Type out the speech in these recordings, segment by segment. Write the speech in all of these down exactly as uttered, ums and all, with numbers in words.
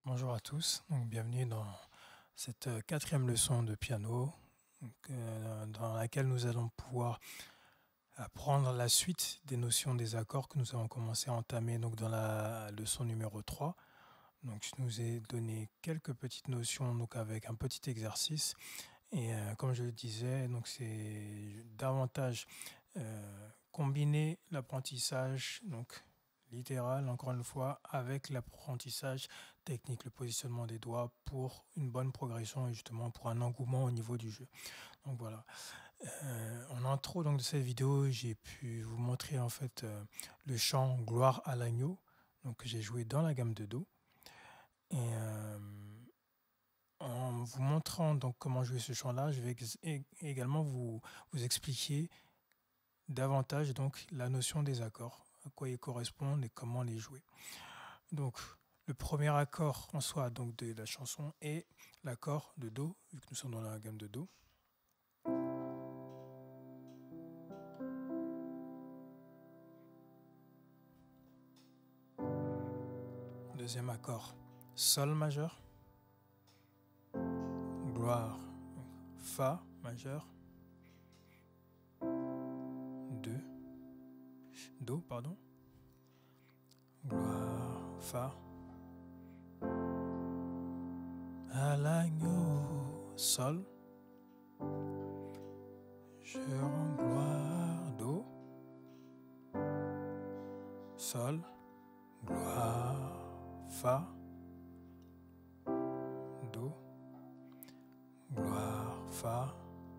Bonjour à tous, donc bienvenue dans cette euh, quatrième leçon de piano donc, euh, dans laquelle nous allons pouvoir apprendre la suite des notions des accords que nous avons commencé à entamer donc, dans la leçon numéro trois. Donc, je nous ai donné quelques petites notions donc, avec un petit exercice et euh, comme je le disais, donc c'est davantage euh, combiner l'apprentissage donc littéral, encore une fois, avec l'apprentissage technique, le positionnement des doigts pour une bonne progression et justement pour un engouement au niveau du jeu. Donc voilà. Euh, en intro donc, de cette vidéo, j'ai pu vous montrer en fait euh, le chant Gloire à l'agneau, donc que j'ai joué dans la gamme de Do. Et euh, en vous montrant donc comment jouer ce chant-là, je vais également vous, vous expliquer davantage donc la notion des accords, à quoi ils correspondent et comment les jouer. Donc le premier accord en soi donc de la chanson est l'accord de Do, vu que nous sommes dans la gamme de Do. Deuxième accord, Sol majeur. Gloire, Fa majeur. deux. Do, pardon. Gloire, Fa. À l'agneau, Sol. Je rends gloire, Do. Sol. Gloire, Fa. Do. Gloire, Fa.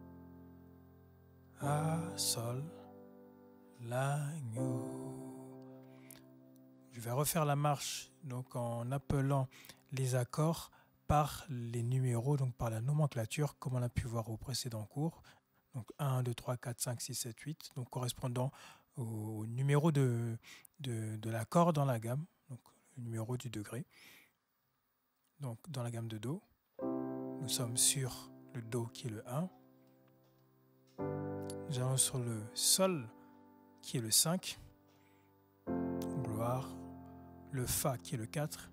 À, Sol. L'agneau. Je vais refaire la marche donc en appelant les accords par les numéros, donc par la nomenclature, comme on a pu voir au précédent cours. Donc un, deux, trois, quatre, cinq, six, sept, huit, donc correspondant au numéro de, de, de l'accord dans la gamme, donc le numéro du degré. Donc dans la gamme de Do, nous sommes sur le Do qui est le un. Nous allons sur le Sol qui est le cinq. Gloire. Le Fa qui est le quatre.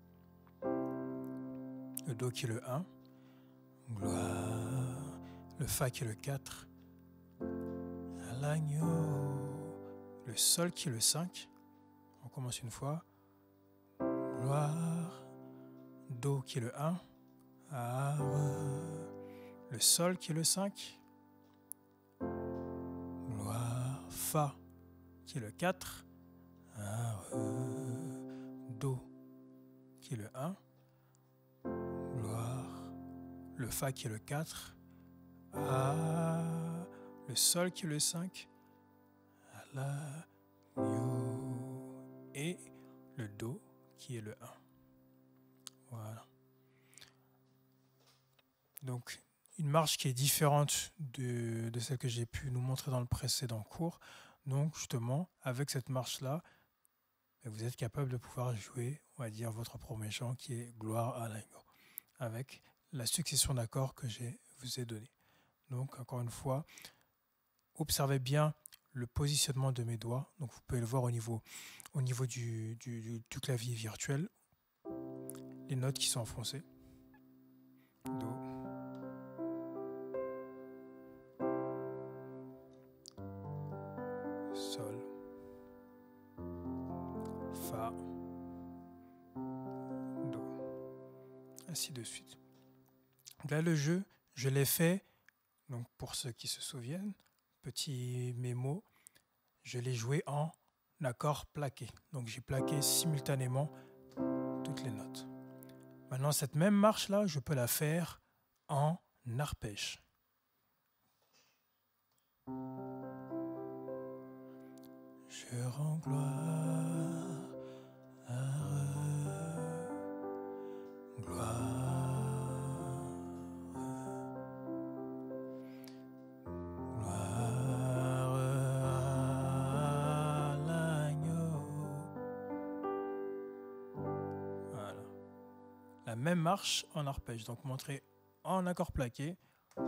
Le Do qui est le un. Gloire. Le Fa qui est le quatre. À l'agneau. Le Sol qui est le cinq. On commence une fois. Gloire. Do qui est le un. À re. Le Sol qui est le cinq. Gloire. Fa qui est le quatre. À re. Do qui est le un. Gloire. Le Fa qui est le quatre. À le Sol qui est le cinq. À la mi et le Do qui est le un. Voilà. Donc une marche qui est différente de, de celle que j'ai pu nous montrer dans le précédent cours. Donc justement, avec cette marche-là, vous êtes capable de pouvoir jouer, on va dire, votre premier chant qui est Gloire à l'agneau, avec la succession d'accords que je vous ai donné. Donc encore une fois, observez bien le positionnement de mes doigts. Donc vous pouvez le voir au niveau, au niveau du, du, du, du clavier virtuel. Les notes qui sont enfoncées. Do. Sol. Fa. Do. Ainsi de suite. Là, le jeu, je l'ai fait, donc pour ceux qui se souviennent, petit mémo, je l'ai joué en accord plaqué. Donc j'ai plaqué simultanément toutes les notes. Maintenant, cette même marche-là, je peux la faire en arpège. Je rends gloire à re, gloire, gloire à l'agneau. Voilà. La même marche en arpège, donc montrée en accord plaqué,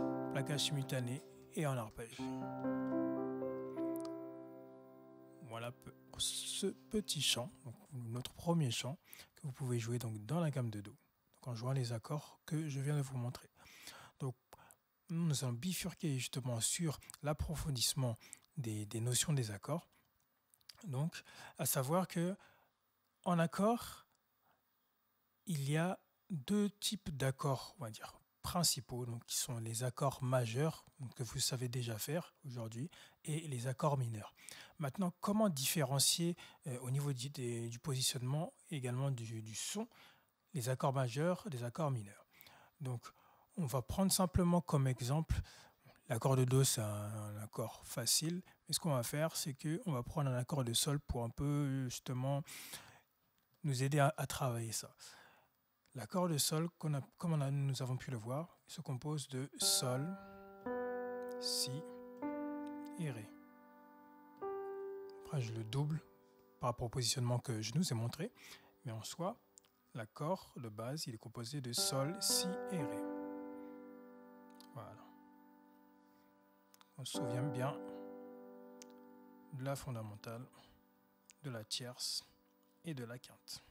plaquage simultané et en arpège. Voilà voilà ce petit chant, donc notre premier chant que vous pouvez jouer donc dans la gamme de Do, donc en jouant les accords que je viens de vous montrer. Donc nous allons bifurquer justement sur l'approfondissement des, des notions des accords. Donc, à savoir que en accord, il y a deux types d'accords, on va dire, principaux, donc qui sont les accords majeurs, donc, que vous savez déjà faire aujourd'hui, et les accords mineurs. Maintenant, comment différencier euh, au niveau du, des, du positionnement, également du, du son, les accords majeurs des accords mineurs. Donc, on va prendre simplement comme exemple, l'accord de Do, c'est un, un accord facile, mais ce qu'on va faire, c'est qu'on va prendre un accord de Sol pour un peu, justement, nous aider à, à travailler ça. L'accord de Sol, qu'on a, comme on a, nous avons pu le voir, se compose de Sol, Si et Ré. Après, je le double par rapport au positionnement que je nous ai montré, mais en soi, l'accord de base, il est composé de Sol, Si et Ré. Voilà. On se souvient bien de la fondamentale, de la tierce et de la quinte.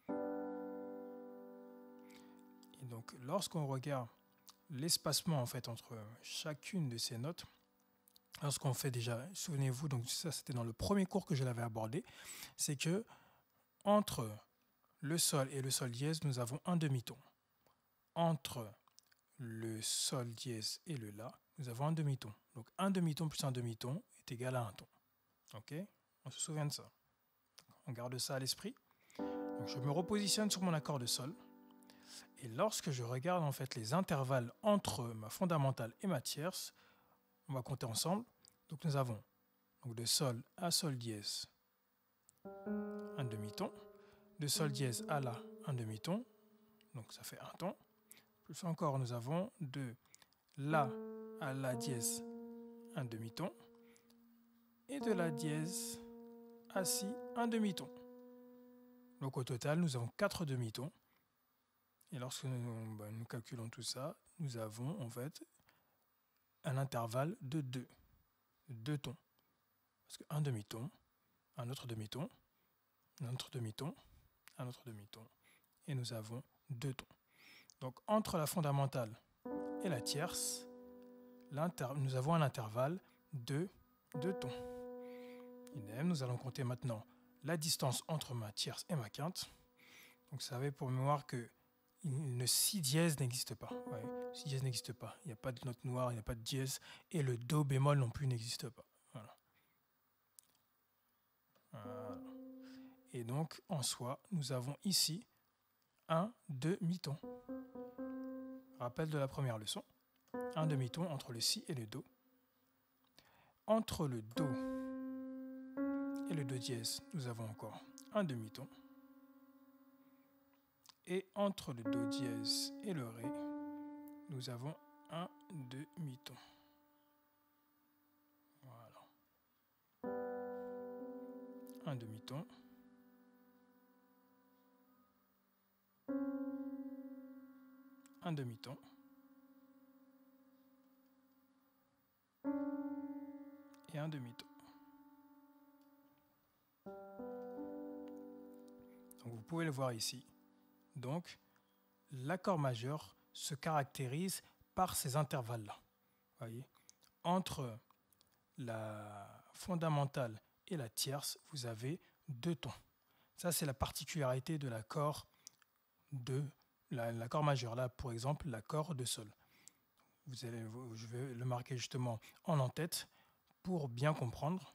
Et donc, lorsqu'on regarde l'espacement en fait entre chacune de ces notes, lorsqu'on fait déjà, souvenez-vous, donc ça c'était dans le premier cours que je l'avais abordé, c'est que entre le Sol et le Sol dièse, nous avons un demi-ton. Entre le Sol dièse et le La, nous avons un demi-ton. Donc un demi-ton plus un demi-ton est égal à un ton. Ok? On se souvient de ça. On garde ça à l'esprit. Donc je me repositionne sur mon accord de Sol. Et lorsque je regarde en fait les intervalles entre ma fondamentale et ma tierce, on va compter ensemble. Donc nous avons donc de Sol à Sol dièse un demi-ton, de Sol dièse à La un demi-ton, donc ça fait un ton. Plus encore, nous avons de La à La dièse un demi-ton et de La dièse à Si un demi-ton. Donc au total, nous avons quatre demi-tons. Et lorsque nous, ben, nous calculons tout ça, nous avons en fait un intervalle de deux, deux tons. Parce qu'un demi-ton, un autre demi-ton, un autre demi-ton, un autre demi-ton, et nous avons deux tons. Donc entre la fondamentale et la tierce, nous avons un intervalle de deux tons. Idem, nous allons compter maintenant la distance entre ma tierce et ma quinte. Donc vous savez pour mémoire que le si dièse n'existe pas. Ouais, si dièse n'existe pas. Il n'y a pas de note noire, il n'y a pas de dièse. Et le do bémol non plus n'existe pas. Voilà. Voilà. Et donc, en soi, nous avons ici un demi-ton. Rappel de la première leçon. Un demi-ton entre le si et le do. Entre le do et le do dièse, nous avons encore un demi-ton. Et entre le do dièse et le ré, nous avons un demi-ton. Voilà. Un demi-ton. Un demi-ton. Et un demi-ton. Donc vous pouvez le voir ici. Donc, l'accord majeur se caractérise par ces intervalles-là. Voyez, entre la fondamentale et la tierce, vous avez deux tons. Ça, c'est la particularité de l'accord de l'accord majeur. Là, pour exemple, l'accord de Sol. Vous allez, je vais le marquer justement en en-tête pour bien comprendre.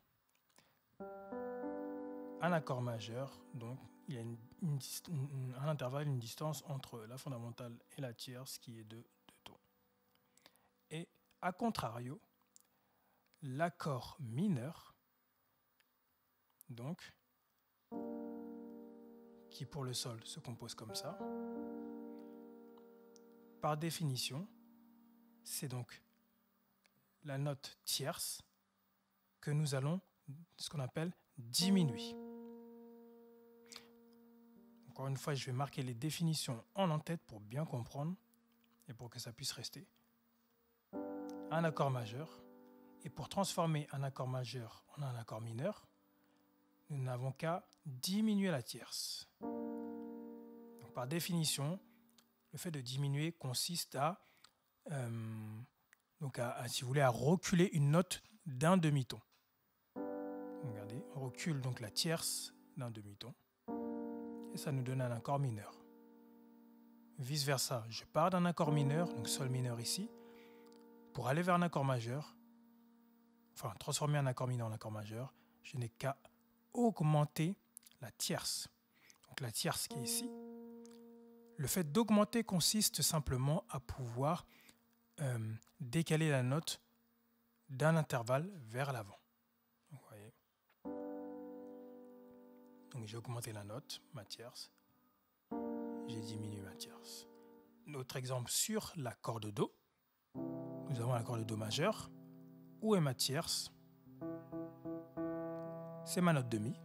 Un accord majeur, donc, il y a une, une, un intervalle, une distance entre la fondamentale et la tierce qui est de deux tons. Et à contrario, l'accord mineur, donc, qui pour le Sol se compose comme ça, par définition, c'est donc la note tierce que nous allons, ce qu'on appelle, diminuer. Encore une fois, je vais marquer les définitions en en-tête pour bien comprendre et pour que ça puisse rester. Un accord majeur, et pour transformer un accord majeur en un accord mineur, nous n'avons qu'à diminuer la tierce. Donc, par définition, le fait de diminuer consiste à, euh, donc à, à, si vous voulez, à reculer une note d'un demi-ton. Regardez, on recule donc la tierce d'un demi-ton et ça nous donne un accord mineur. Vice versa, je pars d'un accord mineur, donc sol mineur ici, pour aller vers un accord majeur, enfin transformer un accord mineur en accord majeur, je n'ai qu'à augmenter la tierce. Donc la tierce qui est ici. Le fait d'augmenter consiste simplement à pouvoir euh, décaler la note d'un intervalle vers l'avant. Donc, vous voyez. Donc j'ai augmenté la note, ma tierce. J'ai diminué ma tierce. Notre exemple sur l'accord de Do. Nous avons l'accord de Do majeur. Où est ma tierce? C'est ma note de Mi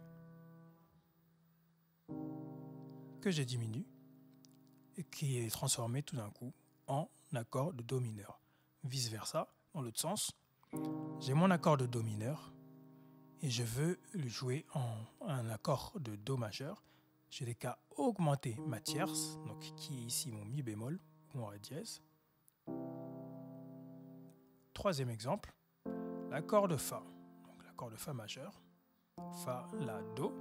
que j'ai diminue et qui est transformée tout d'un coup en accord de Do mineur. Vice versa, dans l'autre sens, j'ai mon accord de Do mineur et je veux le jouer en un accord de Do majeur. Je n'ai qu'à augmenter ma tierce, donc qui est ici mon Mi bémol, mon Ré dièse. Troisième exemple, l'accord de Fa, donc l'accord de Fa majeur, Fa, La, Do.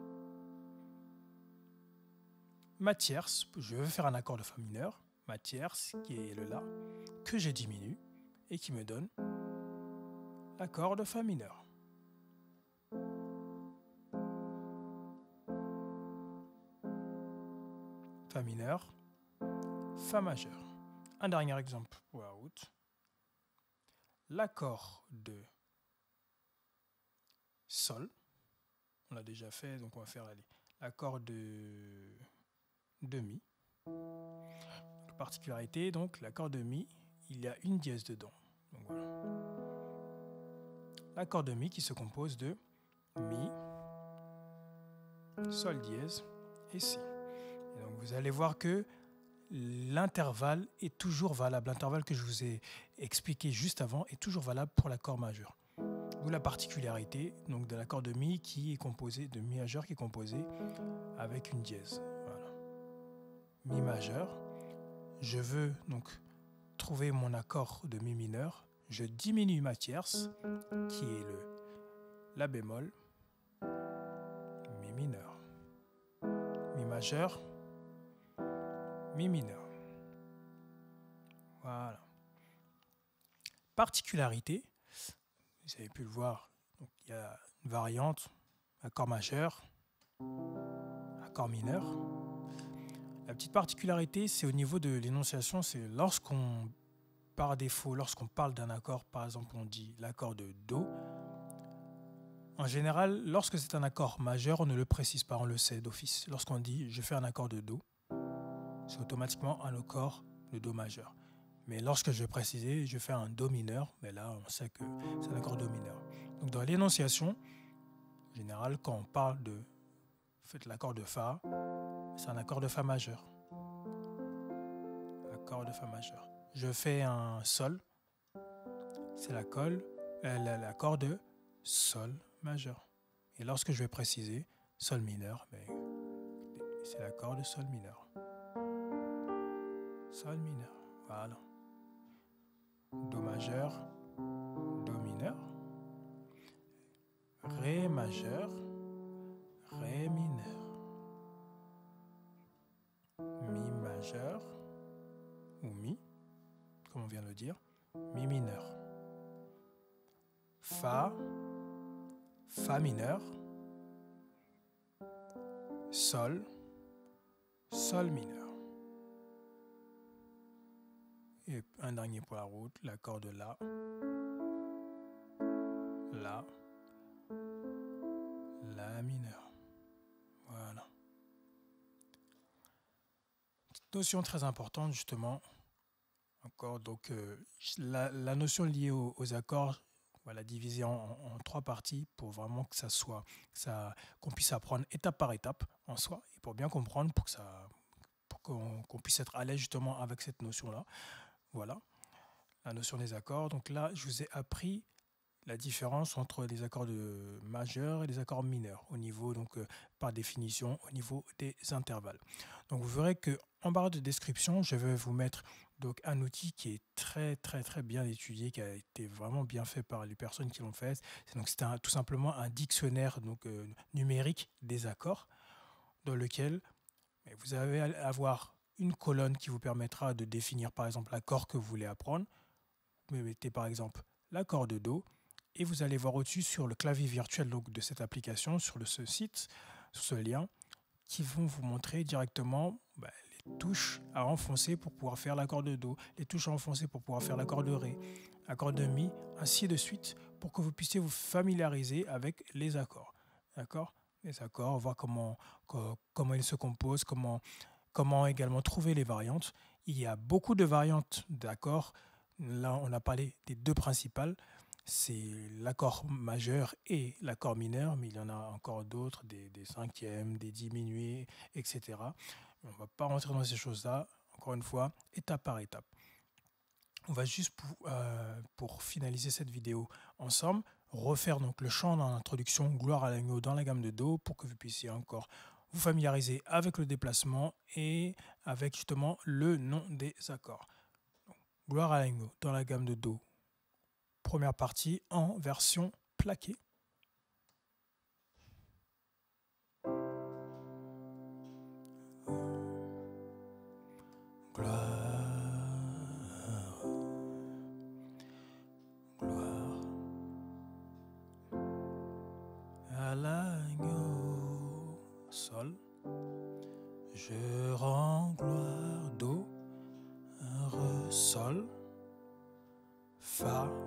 Ma tierce, je veux faire un accord de Fa mineur, ma tierce qui est le La, que je diminue et qui me donne l'accord de Fa mineur. Fa mineur, Fa majeur. Un dernier exemple pour la route. L'accord de Sol, on l'a déjà fait, donc on va faire l'accord de, de Mi. La particularité, donc, l'accord de Mi, il y a une dièse dedans. Donc voilà. L'accord de Mi qui se compose de Mi, Sol dièse et Si. Et donc vous allez voir que l'intervalle est toujours valable. L'intervalle que je vous ai expliqué juste avant est toujours valable pour l'accord majeur. D'où la particularité donc, de l'accord de Mi qui est composé de Mi majeur qui est composé avec une dièse. Voilà. Mi majeur. Je veux donc trouver mon accord de Mi mineur. Je diminue ma tierce qui est le La bémol, Mi mineur. Mi majeur, Mi mineur. Voilà. Particularité, vous avez pu le voir, donc, il y a une variante, accord majeur, accord mineur. La petite particularité, c'est au niveau de l'énonciation, c'est lorsqu'on, par défaut, lorsqu'on parle d'un accord, par exemple, on dit l'accord de Do. En général, lorsque c'est un accord majeur, on ne le précise pas, on le sait d'office. Lorsqu'on dit « je fais un accord de Do », c'est automatiquement un accord de Do majeur. Mais lorsque je vais préciser, je fais un Do mineur, mais là, on sait que c'est un accord Do mineur. Donc, dans l'énonciation, en général, quand on parle de faites l'accord de Fa, c'est un accord de Fa majeur. Accord de Fa majeur. Je fais un Sol, c'est l'accord euh, de Sol majeur. Et lorsque je vais préciser Sol mineur, ben, c'est l'accord de Sol mineur. Sol mineur, voilà. Do majeur, Do mineur, Ré majeur, Ré mineur, Mi majeur, ou Mi, comme on vient de le dire, Mi mineur, Fa, Fa mineur, Sol, Sol mineur. Et un dernier pour la route, l'accord de La, La, La mineur. Voilà. Petite notion très importante justement. Encore, donc euh, la, la notion liée aux, aux accords, voilà, divisée en, en, en trois parties pour vraiment que ça soit, que ça, qu'on puisse apprendre étape par étape en soi et pour bien comprendre, pour que ça, pour qu'on, qu'on puisse être à l'aise justement avec cette notion-là. Voilà, la notion des accords. Donc là, je vous ai appris la différence entre les accords de majeurs et les accords mineurs au niveau, donc euh, par définition, au niveau des intervalles. Donc vous verrez que en barre de description, je vais vous mettre donc un outil qui est très très très bien étudié, qui a été vraiment bien fait par les personnes qui l'ont fait. C'est donc c'est un, tout simplement un dictionnaire donc euh, numérique des accords, dans lequel vous allez avoir une colonne qui vous permettra de définir par exemple l'accord que vous voulez apprendre. Vous mettez par exemple l'accord de Do et vous allez voir au-dessus sur le clavier virtuel donc, de cette application, sur le, ce site, sur ce lien, qui vont vous montrer directement bah, les touches à enfoncer pour pouvoir faire l'accord de Do, les touches à enfoncer pour pouvoir faire l'accord de Ré, l'accord de Mi, ainsi de suite, pour que vous puissiez vous familiariser avec les accords. D'accord ? Les accords, voir comment, comment ils se composent, comment, comment également trouver les variantes. Il y a beaucoup de variantes d'accords. Là, on a parlé des deux principales. C'est l'accord majeur et l'accord mineur, mais il y en a encore d'autres, des, des cinquièmes, des diminués, et cetera. On ne va pas rentrer dans ces choses-là, encore une fois, étape par étape. On va juste, pour, euh, pour finaliser cette vidéo ensemble, refaire donc le chant dans l'introduction Gloire à l'agneau dans la gamme de Do pour que vous puissiez encore vous familiariser avec le déplacement et avec justement le nom des accords. Donc, Gloire à l'agneau dans la gamme de Do. Première partie en version plaquée. Gloire, gloire à l'agneau, Sol. Je rends gloire, Do, Re, Sol, Fa,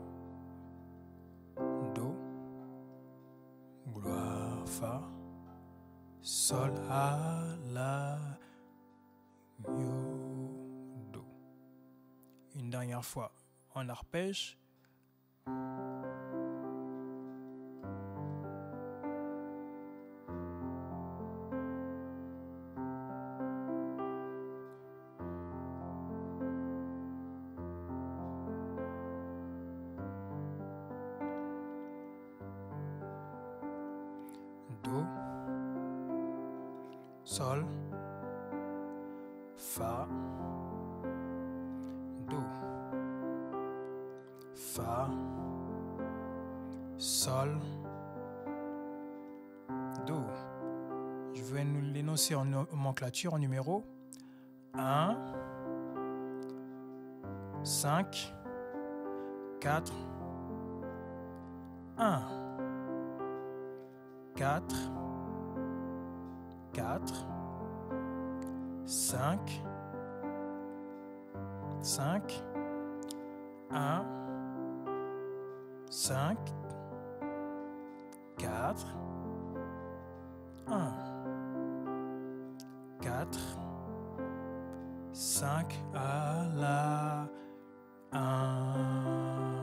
Do, gloire, Fa, Sol, à la, Do. Une dernière fois en arpège. Do, Sol, Fa, Do, Fa, Sol, Do. Je vais nous l'énoncer en nomenclature, en numéro. un, cinq, quatre, un, quatre, quatre, cinq, cinq, un, cinq, quatre, un, quatre, cinq à la un.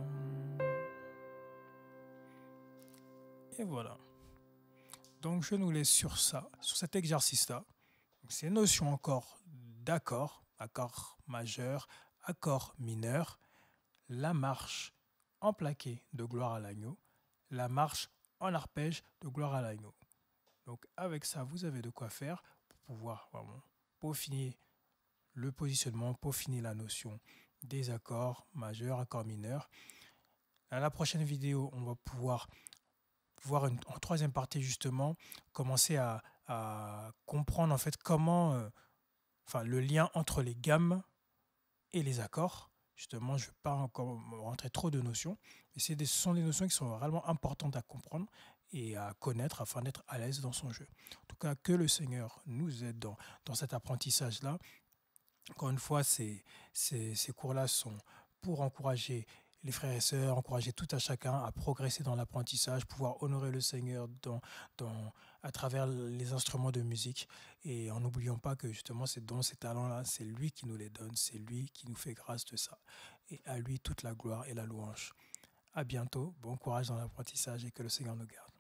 Et voilà. Donc je nous laisse sur ça, sur cet exercice-là. Ces notions encore d'accords, accord majeur, accord mineur, la marche en plaqué de Gloire à l'agneau, la marche en arpège de Gloire à l'agneau. Donc avec ça, vous avez de quoi faire pour pouvoir vraiment peaufiner le positionnement, peaufiner la notion des accords majeurs, accords mineurs. À la prochaine vidéo, on va pouvoir voir une, en troisième partie justement, commencer à, à comprendre en fait comment, euh, enfin le lien entre les gammes et les accords. Justement, je ne vais pas encore rentrer trop de notions, mais c'est des, ce sont des notions qui sont vraiment importantes à comprendre et à connaître afin d'être à l'aise dans son jeu. En tout cas, que le Seigneur nous aide dans, dans cet apprentissage-là. Encore une fois, ces, ces, ces cours-là sont pour encourager les frères et sœurs, encourager tout à chacun à progresser dans l'apprentissage, pouvoir honorer le Seigneur dans, dans, à travers les instruments de musique. Et en n'oubliant pas que justement ces dons, ces talents-là, c'est lui qui nous les donne, c'est lui qui nous fait grâce de ça. Et à lui toute la gloire et la louange. À bientôt, bon courage dans l'apprentissage et que le Seigneur nous garde.